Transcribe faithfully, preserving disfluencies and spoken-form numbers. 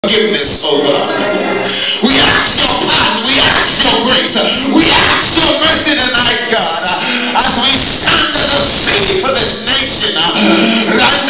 Forgiveness, oh God. We ask your pardon. We ask your grace. We ask your mercy tonight, God, as we stand in the sea for this nation. Right